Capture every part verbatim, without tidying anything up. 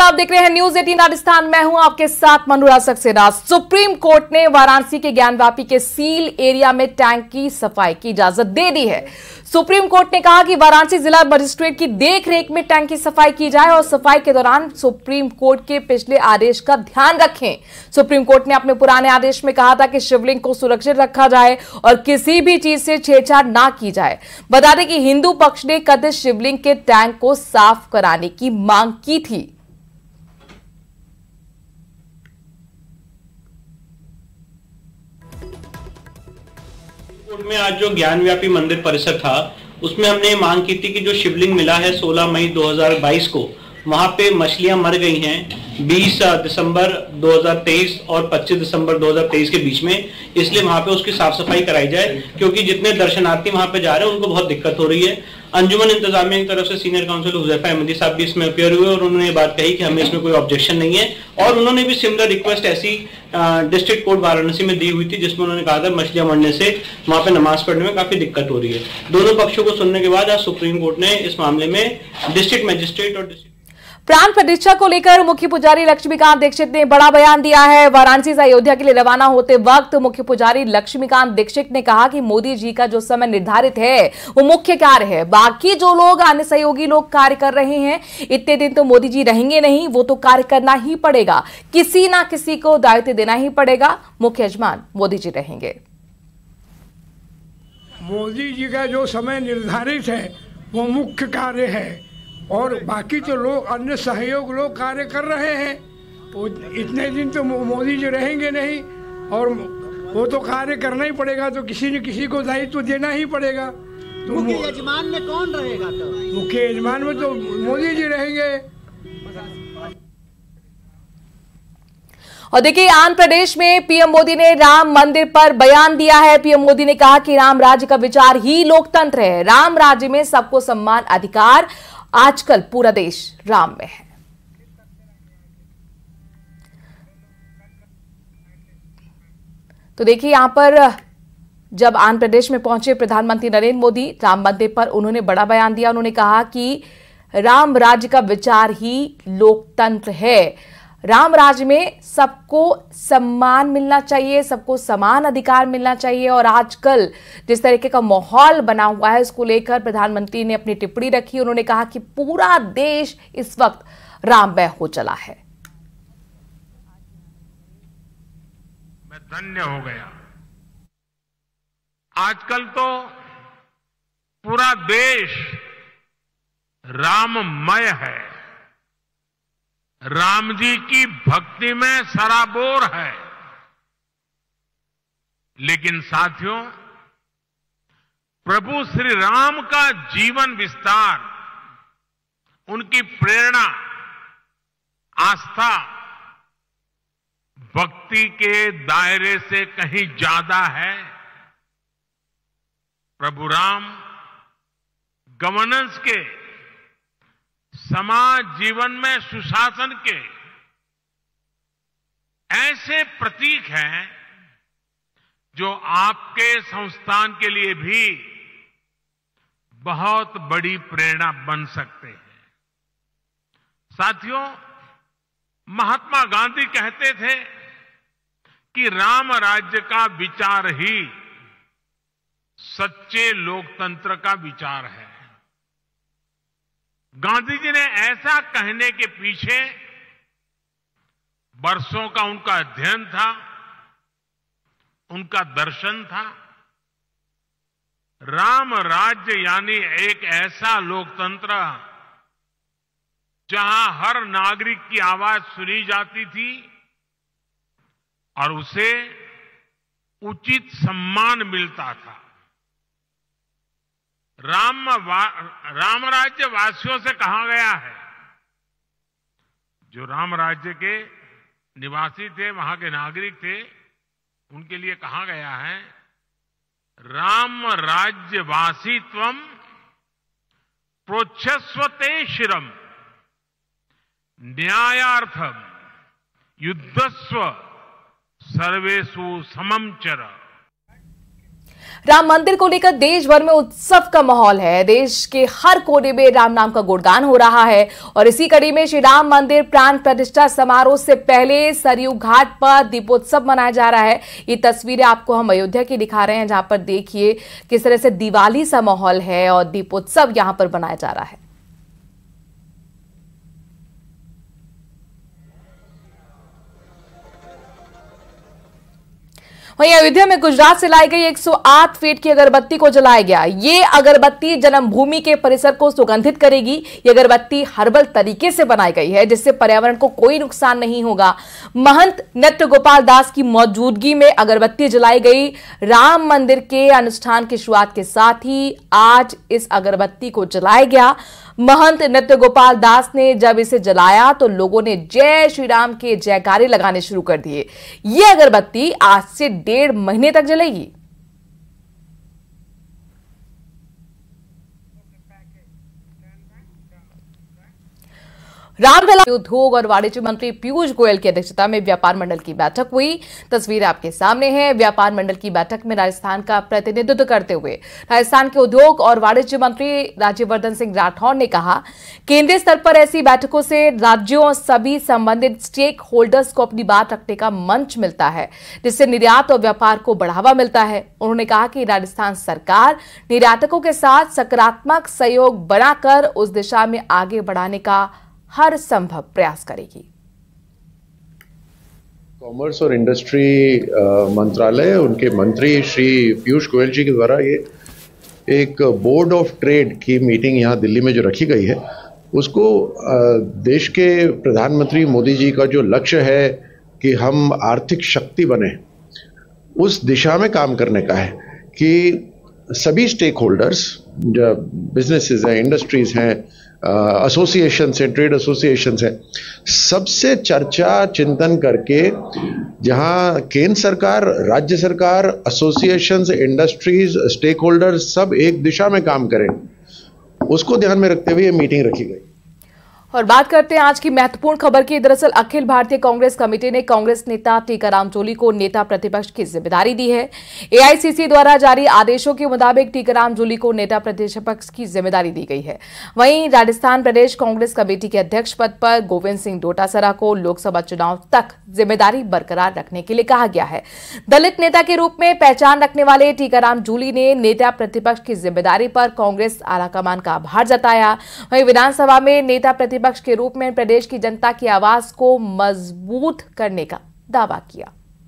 आप देख रहे हैं न्यूज अठारह राजस्थान। मैं हूं आपके साथ मनोरा सक्सेना। सुप्रीम कोर्ट ने वाराणसी के ज्ञानवापी के सील एरिया में टैंक की सफाई की इजाजत दे दी है। सुप्रीम कोर्ट ने कहा कि वाराणसी जिला मजिस्ट्रेट की देखरेख में टैंक की सफाई की जाए और सफाई के दौरान सुप्रीम कोर्ट के पिछले आदेश का ध्यान रखें। सुप्रीम कोर्ट ने अपने पुराने आदेश में कहा था कि शिवलिंग को सुरक्षित रखा जाए और किसी भी चीज से छेड़छाड़ ना की जाए। बता दें कि हिंदू पक्ष ने कथित शिवलिंग के टैंक को साफ कराने की मांग की थी। में आज जो ज्ञानव्यापी मंदिर परिसर था उसमें हमने मांग की थी कि जो शिवलिंग मिला है सोलह मई दो हज़ार बाईस को, वहां पे मछलियां मर गई हैं बीस दिसंबर दो हज़ार तेईस और पच्चीस दिसंबर दो हज़ार तेईस के बीच में, इसलिए वहां पे उसकी साफ सफाई कराई जाए क्योंकि जितने दर्शनार्थी वहां पे जा रहे हैं उनको बहुत दिक्कत हो रही है। अंजुमन इंतजामिया की तरफ से सीनियर काउंसिलर हुजैफा अहमदी साहब भी इसमें अपियर हुए और उन्होंने ये बात कही कि हमें इसमें कोई ऑब्जेक्शन नहीं है और उन्होंने भी सिमिलर रिक्वेस्ट ऐसी डिस्ट्रिक्ट कोर्ट वाराणसी में दी हुई थी जिसमें उन्होंने कहा था मछलियां मरने से वहां पे नमाज पढ़ने में काफी दिक्कत हो रही है। दोनों पक्षों को सुनने के बाद आज सुप्रीम कोर्ट ने इस मामले में डिस्ट्रिक्ट मजिस्ट्रेट और प्राण प्रतिष्ठा को लेकर मुख्य पुजारी लक्ष्मीकांत दीक्षित ने बड़ा बयान दिया है। वाराणसी से अयोध्या के लिए रवाना होते वक्त मुख्य पुजारी लक्ष्मीकांत दीक्षित ने कहा कि मोदी जी का जो समय निर्धारित है वो मुख्य कार्य है, बाकी जो लोग अन्य सहयोगी लोग कार्य कर रहे हैं इतने दिन तो मोदी जी रहेंगे नहीं, वो तो कार्य करना ही पड़ेगा, किसी ना किसी को दायित्व देना ही पड़ेगा, मुख्य यजमान मोदी जी रहेंगे। मोदी जी का जो समय निर्धारित है वो मुख्य कार्य है और बाकी तो लोग अन्य सहयोग लोग कार्य कर रहे हैं, वो इतने दिन तो मोदी जी रहेंगे नहीं और वो तो कार्य करना ही पड़ेगा, तो किसी न किसी को दायित्व तो देना ही पड़ेगा। तो मुख्य यजमान में कौन रहेगा? तो मुख्य यजमान में तो मोदी जी रहेंगे। और देखिए आंध्र प्रदेश में पीएम मोदी ने राम मंदिर पर बयान दिया है। पीएम मोदी ने कहा कि राम राज्य का विचार ही लोकतंत्र है, राम राज्य में सबको सम्मान अधिकार, आजकल पूरा देश राम में है। तो देखिए यहां पर जब आंध्र प्रदेश में पहुंचे प्रधानमंत्री नरेंद्र मोदी राम मंदिर पर, उन्होंने बड़ा बयान दिया। उन्होंने कहा कि राम राज्य का विचार ही लोकतंत्र है, राम राज्य में सबको सम्मान मिलना चाहिए, सबको समान अधिकार मिलना चाहिए। और आजकल जिस तरीके का माहौल बना हुआ है इसको लेकर प्रधानमंत्री ने अपनी टिप्पणी रखी। उन्होंने कहा कि पूरा देश इस वक्त राममय हो चला है। मैं धन्य हो गया, आजकल तो पूरा देश राममय है, राम जी की भक्ति में सराबोर है। लेकिन साथियों, प्रभु श्री राम का जीवन विस्तार, उनकी प्रेरणा, आस्था भक्ति के दायरे से कहीं ज्यादा है। प्रभु राम गवर्नेंस के, समाज जीवन में सुशासन के ऐसे प्रतीक हैं जो आपके संस्थान के लिए भी बहुत बड़ी प्रेरणा बन सकते हैं। साथियों, महात्मा गांधी कहते थे कि राम राज्य का विचार ही सच्चे लोकतंत्र का विचार है। गांधी जी ने ऐसा कहने के पीछे वर्षों का उनका अध्ययन था, उनका दर्शन था। राम राज्य यानी एक ऐसा लोकतंत्र जहां हर नागरिक की आवाज सुनी जाती थी और उसे उचित सम्मान मिलता था। राम राम राज्य वासियों से कहा गया है, जो राम राज्य के निवासी थे, वहां के नागरिक थे, उनके लिए कहा गया है, राम राज्य वासित्वम प्रोच्छस्वते शिरम न्यायार्थम युद्धस्व सर्वेषु समम चर। राम मंदिर को लेकर देश भर में उत्सव का माहौल है। देश के हर कोने में राम नाम का गुणगान हो रहा है और इसी कड़ी में श्री राम मंदिर प्राण प्रतिष्ठा समारोह से पहले सरयू घाट पर दीपोत्सव मनाया जा रहा है। ये तस्वीरें आपको हम अयोध्या की दिखा रहे हैं, जहां पर देखिए किस तरह से दिवाली सा माहौल है और दीपोत्सव यहां पर मनाया जा रहा है। वहीं अयोध्या में गुजरात से लाई गई एक सौ आठ फीट की अगरबत्ती को जलाया गया। ये अगरबत्ती जन्मभूमि के परिसर को सुगंधित करेगी। ये अगरबत्ती हर्बल तरीके से बनाई गई है, जिससे पर्यावरण को कोई नुकसान नहीं होगा। महंत नृत्य गोपाल दास की मौजूदगी में अगरबत्ती जलाई गई। राम मंदिर के अनुष्ठान की शुरुआत के साथ ही आज इस अगरबत्ती को जलाया गया। महंत नृत्य गोपाल दास ने जब इसे जलाया तो लोगों ने जय श्री राम के जयकारे लगाने शुरू कर दिए। यह अगरबत्ती आज से डेढ़ महीने तक जलेगी। रामलला उद्योग और वाणिज्य मंत्री पीयूष गोयल की अध्यक्षता में व्यापार मंडल की बैठक हुई। तस्वीर आपके सामने है। व्यापार मंडल की बैठक में राजस्थान का प्रतिनिधित्व करते हुए राजस्थान के उद्योग और वाणिज्य मंत्री राज्यवर्धन सिंह राठौर ने कहा, केंद्रीय स्तर पर ऐसी बैठकों से राज्यों और सभी संबंधित स्टेक होल्डर्स को अपनी बात रखने का मंच मिलता है, जिससे निर्यात और व्यापार को बढ़ावा मिलता है। उन्होंने कहा कि राजस्थान सरकार निर्यातकों के साथ सकारात्मक सहयोग बनाकर उस दिशा में आगे बढ़ाने का हर संभव प्रयास करेगी। कॉमर्स और इंडस्ट्री मंत्रालय, उनके मंत्री श्री पीयूष गोयल जी के द्वारा ये एक बोर्ड ऑफ ट्रेड की मीटिंग यहाँ दिल्ली में जो रखी गई है, उसको देश के प्रधानमंत्री मोदी जी का जो लक्ष्य है कि हम आर्थिक शक्ति बने, उस दिशा में काम करने का है कि सभी स्टेक होल्डर्स, जो बिजनेसेस हैं, इंडस्ट्रीज हैं, एसोसिएशंस हैं, ट्रेड एसोसिएशंस हैं, सबसे चर्चा चिंतन करके जहां केंद्र सरकार, राज्य सरकार, एसोसिएशंस, इंडस्ट्रीज, स्टेक होल्डर्स सब एक दिशा में काम करें, उसको ध्यान में रखते हुए ये मीटिंग रखी गई। और बात करते हैं आज की महत्वपूर्ण खबर की। दरअसल अखिल भारतीय कांग्रेस कमेटी ने कांग्रेस नेता टीकाराम जूली को नेता प्रतिपक्ष की जिम्मेदारी दी है। एआईसीसी द्वारा जारी आदेशों के मुताबिक टीकाराम जूली को नेता प्रतिपक्ष की जिम्मेदारी दी गई है। वहीं राजस्थान प्रदेश कांग्रेस कमेटी के अध्यक्ष पद पर गोविंद सिंह डोटासरा को लोकसभा चुनाव तक जिम्मेदारी बरकरार रखने के लिए कहा गया है। दलित नेता के रूप में पहचान रखने वाले टीकाराम जूली ने नेता प्रतिपक्ष की जिम्मेदारी पर कांग्रेस आलाकमान का आभार जताया। वहीं विधानसभा में नेता प्रतिपक्ष पक्ष के रूप में प्रदेश की जनता की आवाज को मजबूत करने का दावा किया।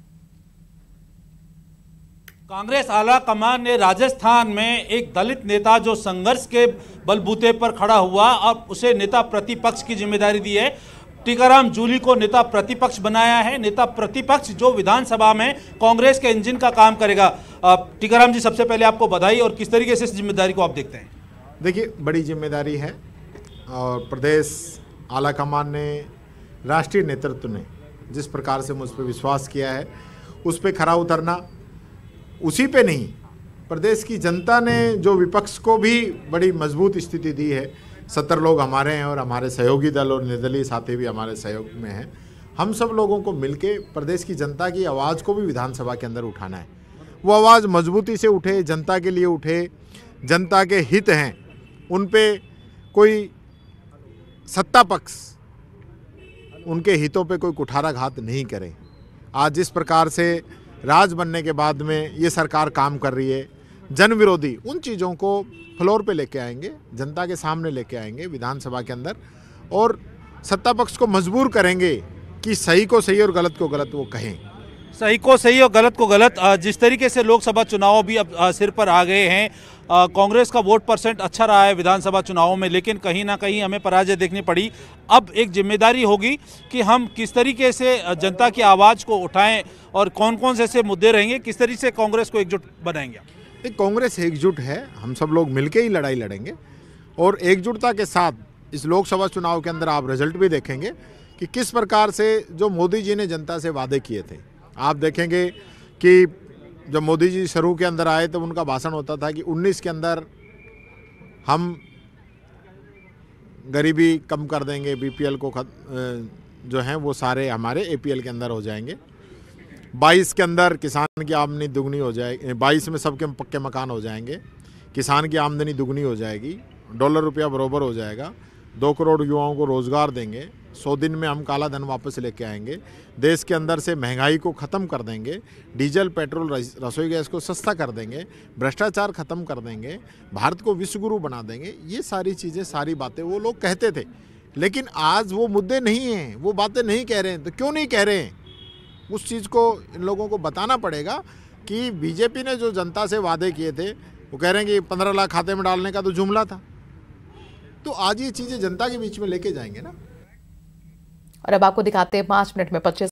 कांग्रेस आला कमान ने राजस्थान में एक दलित नेता जो संघर्ष के बलबूते पर खड़ा हुआ और उसे नेता प्रतिपक्ष की जिम्मेदारी दी है। टीकाराम जूली को नेता प्रतिपक्ष बनाया है। नेता प्रतिपक्ष जो विधानसभा में कांग्रेस के इंजन का काम करेगा। टीकाराम जी, सबसे पहले आपको बधाई। और किस तरीके से इस जिम्मेदारी को आप देखते हैं? देखिए, बड़ी जिम्मेदारी है और प्रदेश आलाकमान ने, राष्ट्रीय नेतृत्व ने जिस प्रकार से मुझ पर विश्वास किया है, उस पर खरा उतरना, उसी पे नहीं, प्रदेश की जनता ने जो विपक्ष को भी बड़ी मजबूत स्थिति दी है। सत्तर लोग हमारे हैं और हमारे सहयोगी दल और निर्दलीय साथी भी हमारे सहयोग में हैं। हम सब लोगों को मिलके प्रदेश की जनता की आवाज़ को भी विधानसभा के अंदर उठाना है। वो आवाज़ मजबूती से उठे, जनता के लिए उठे, जनता के हित हैं, उन पे कोई सत्ता पक्ष उनके हितों पे कोई कुठाराघात नहीं करे। आज जिस प्रकार से राज बनने के बाद में ये सरकार काम कर रही है, जन विरोधी उन चीज़ों को फ्लोर पे लेके आएंगे, जनता के सामने लेके आएंगे विधानसभा के अंदर, और सत्ता पक्ष को मजबूर करेंगे कि सही को सही और गलत को गलत वो कहें। सही को सही और गलत को गलत। जिस तरीके से लोकसभा चुनाव भी अब सिर पर आ गए हैं, कांग्रेस का वोट परसेंट अच्छा रहा है विधानसभा चुनावों में, लेकिन कहीं ना कहीं हमें पराजय देखनी पड़ी। अब एक जिम्मेदारी होगी कि हम किस तरीके से जनता की आवाज़ को उठाएं और कौन कौन से ऐसे मुद्दे रहेंगे, किस तरीके से कांग्रेस को एकजुट बनाएंगे। एक कांग्रेस एकजुट है, हम सब लोग मिलके ही लड़ाई लड़ेंगे और एकजुटता के साथ इस लोकसभा चुनाव के अंदर आप रिजल्ट भी देखेंगे कि किस प्रकार से जो मोदी जी ने जनता से वादे किए थे। आप देखेंगे कि जब मोदी जी शुरू के अंदर आए तो उनका भाषण होता था कि उन्नीस के अंदर हम गरीबी कम कर देंगे, बीपीएल को खत, जो हैं वो सारे हमारे एपीएल के अंदर हो जाएंगे। बाईस के अंदर किसान की आमदनी दुगनी हो जाएगी, बाईस में सबके पक्के मकान हो जाएंगे, किसान की आमदनी दुगनी हो जाएगी, डॉलर रुपया बरोबर हो जाएगा, दो करोड़ युवाओं को रोज़गार देंगे, सौ दिन में हम काला धन वापस लेके आएंगे, देश के अंदर से महंगाई को ख़त्म कर देंगे, डीजल पेट्रोल रसोई गैस को सस्ता कर देंगे, भ्रष्टाचार ख़त्म कर देंगे, भारत को विश्वगुरु बना देंगे। ये सारी चीज़ें, सारी बातें वो लोग कहते थे, लेकिन आज वो मुद्दे नहीं हैं, वो बातें नहीं कह रहे हैं। तो क्यों नहीं कह रहे हैं? उस चीज़ को इन लोगों को बताना पड़ेगा कि बीजेपी ने जो जनता से वादे किए थे, वो कह रहे हैं कि पंद्रह लाख खाते में डालने का तो जुमला था। तो आज ये चीज़ें जनता के बीच में लेके जाएंगे ना। और अब आपको दिखाते हैं पांच मिनट में पच्चीस